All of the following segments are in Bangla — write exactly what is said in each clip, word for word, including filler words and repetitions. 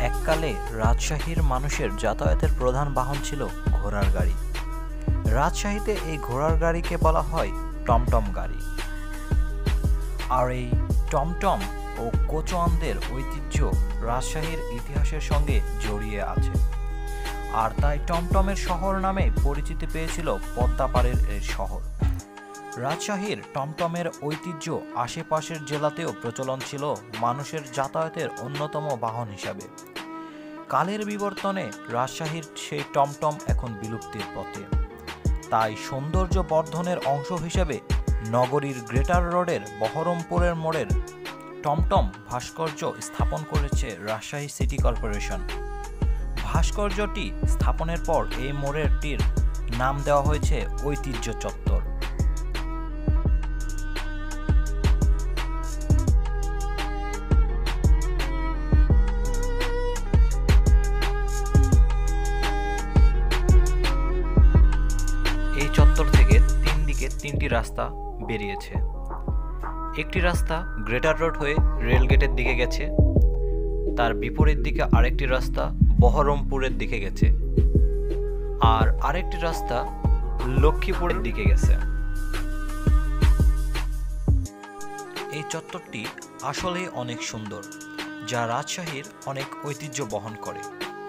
এককালে রাজশাহীর মানুষের যাতায়াতের প্রধান বাহন ছিল ঘোড়ার গাড়ি। রাজশাহীতে এই ঘোড়ার গাড়িকে বলা হয় টমটম গাড়ি। আর এই টমটম ও কোচওয়ানদের ঐতিহ্য রাজশাহীর ইতিহাসের সঙ্গে জড়িয়ে আছে। আর তাই টমটমের শহর নামে পরিচিতি পেয়েছিল পদ্মাপাড়ের এই শহর। রাজশাহীর টমটমের ঐতিহ্য আশেপাশের জেলাতেও প্রচলন ছিল মানুষের যাতায়াতের অন্যতম বাহন হিসাবে। কালের বিবর্তনে রাজশাহীর সেই টমটম এখন বিলুপ্তির পথে। তাই সৌন্দর্য বর্ধনের অংশ হিসেবে নগরীর গ্রেটার রোডের বহরমপুরের মোড়ের টমটম ভাস্কর্য স্থাপন করেছে রাজশাহী সিটি কর্পোরেশন। ভাস্কর্যটি স্থাপনের পর এই মোড়েরটির নাম দেওয়া হয়েছে ঐতিহ্য চত্বর। এই চত্বর থেকে তিন দিকে তিনটি রাস্তা বেরিয়েছে। একটি রাস্তা গ্রেটার রোড হয়ে রেলগেটের দিকে গেছে, তার বিপরীত দিকে আরেকটি রাস্তা বহরমপুরের দিকে গেছে, আর আরেকটি রাস্তা লক্ষ্মীপুরের দিকে গেছে। এই চত্বরটি আসলেই অনেক সুন্দর, যা রাজশাহীর অনেক ঐতিহ্য বহন করে।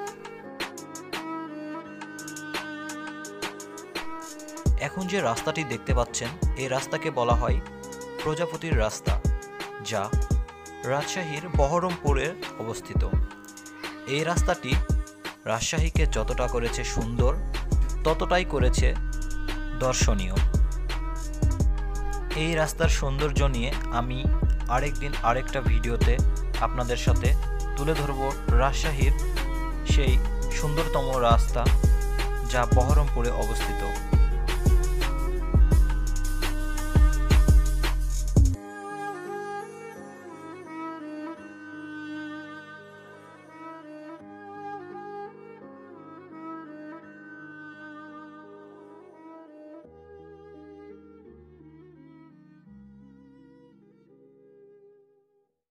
এখন যে রাস্তাটি দেখতে পাচ্ছেন, এই রাস্তাকে বলা হয় প্রজাপতির রাস্তা, যা রাজশাহীর বহরমপুরে অবস্থিত। এই রাস্তাটি রাজশাহীকে যতটা করেছে সুন্দর, ততটাই করেছে দর্শনীয়। এই রাস্তার সৌন্দর্য নিয়ে আমি আরেকদিন আরেকটা ভিডিওতে আপনাদের সাথে তুলে ধরব রাজশাহীর সেই সুন্দরতম রাস্তা, যা বহরমপুরে অবস্থিত।